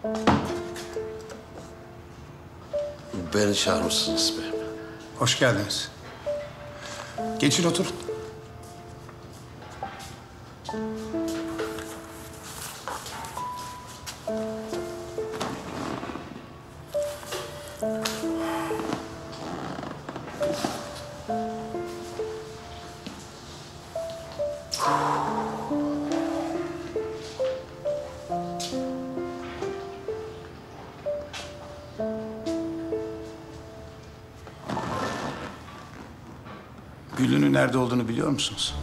Beni çağırmışsınız beyim. Hoş geldiniz. Geçin otur. Güllü'nün nerede olduğunu biliyor musunuz?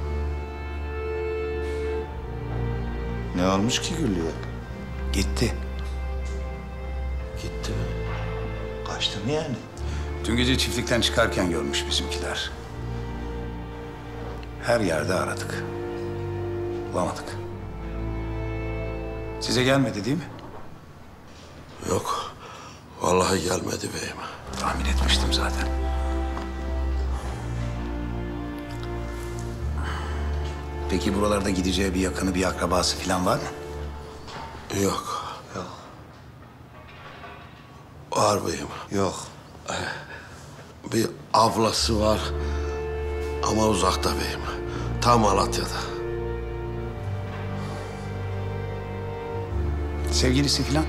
Ne olmuş ki Güllü'ye? Gitti. Gitti mi? Kaçtı mı yani? Dün gece çiftlikten çıkarken görmüş bizimkiler. Her yerde aradık. Bulamadık. Size gelmedi değil mi? Yok. Vallahi gelmedi beyim. Tahmin etmiştim zaten. Peki buralarda gideceği bir yakını, bir akrabası falan var mı? Yok. Var beyim. Yok. Bir ablası var ama uzakta beyim. Tam Malatya'da. Sevgilisi falan?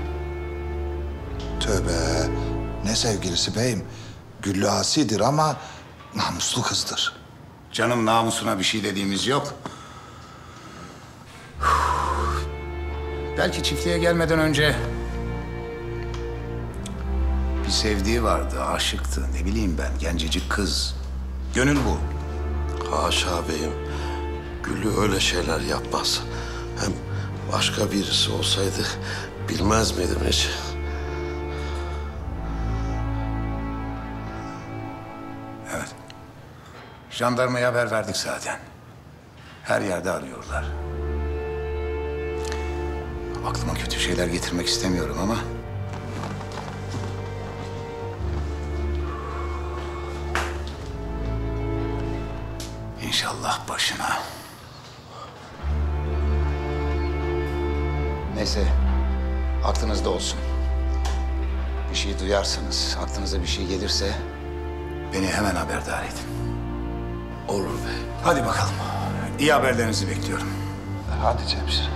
Tövbe. Ne sevgilisi beyim? Güllü asidir ama namuslu kızdır. Canım namusuna bir şey dediğimiz yok. Belki çiftliğe gelmeden önce bir sevdiği vardı, aşıktı. Ne bileyim ben, gencecik kız. Gönül bu. Haşa beyim. Güllü öyle şeyler yapmaz. Hem başka birisi olsaydı bilmez miydim hiç? Evet. Jandarmaya haber verdik zaten. Her yerde arıyorlar. Aklıma kötü şeyler getirmek istemiyorum ama... İnşallah başına. Neyse, aklınızda olsun. Bir şey duyarsanız, aklınıza bir şey gelirse... beni hemen haberdar edin. Olur bey. Hadi bakalım. İyi haberlerinizi bekliyorum. Hadi Cemşir.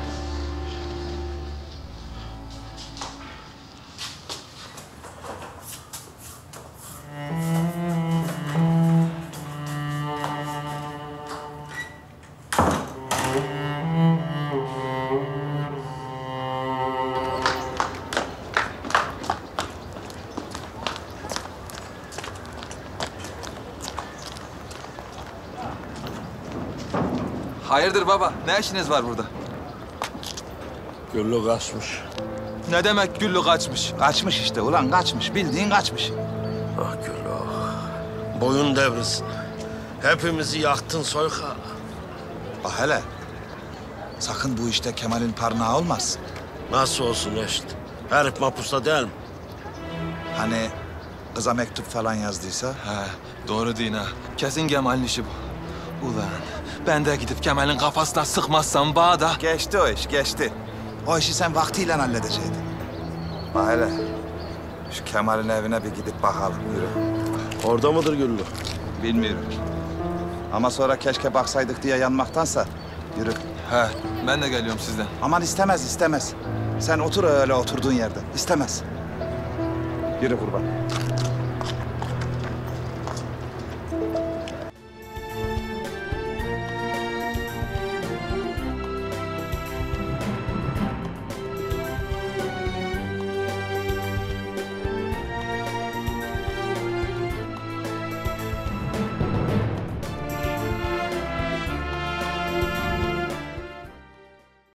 Hayırdır baba? Ne işiniz var burada? Güllü kaçmış. Ne demek Güllü kaçmış? Kaçmış işte ulan kaçmış. Bildiğin kaçmış. Ah Güllü ah. Boyun devrilsin. Hepimizi yaktın soyka. Bak hele. Sakın bu işte Kemal'in parmağı olmaz. Nasıl olsun eşit? Herif mapusta değil mi? Hani kıza mektup falan yazdıysa. He, doğru deyin ha. Kesin Kemal'in işi bu. Ulan ben de gidip Kemal'in kafasına sıkmazsam bağda. Geçti o iş, geçti. O işi sen vaktiyle halledeceydin. Bak hele. Şu Kemal'in evine bir gidip bakalım, yürü. Orada mıdır Güllü? Bilmiyorum. Ama sonra keşke baksaydık diye yanmaktansa yürü. He, ben de geliyorum sizden. Aman istemez, istemez. Sen otur öyle oturduğun yerde. İstemez. Yürü kurban.